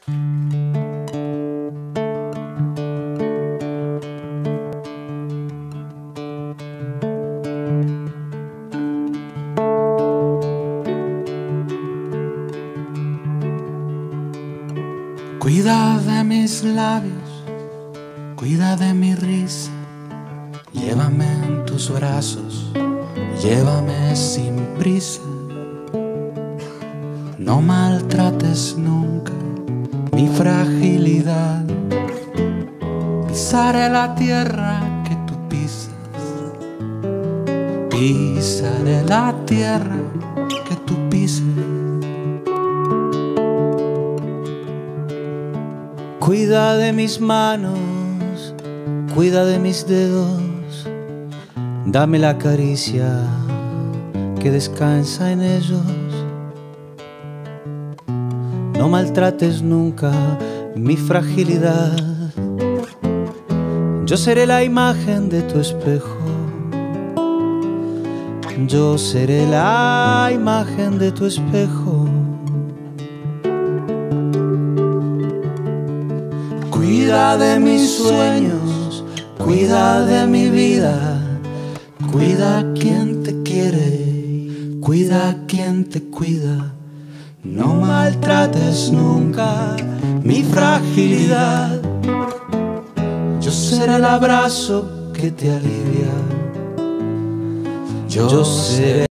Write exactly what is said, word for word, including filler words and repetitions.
Cuida de mis labios, cuida de mi risa, llévame en tus brazos, llévame sin prisa. No maltrates nunca mi fragilidad, pisaré la tierra que tú pisas, pisaré la tierra que tú pisas. Cuida de mis manos, cuida de mis dedos, dame la caricia que descansa en ellos. No maltrates nunca mi fragilidad, yo seré la imagen de tu espejo, yo seré la imagen de tu espejo. Cuida de mis sueños, cuida de mi vida, cuida a quien te quiere, cuida a quien te cuida. No maltrates nunca mi fragilidad, yo seré el abrazo que te alivia, yo seré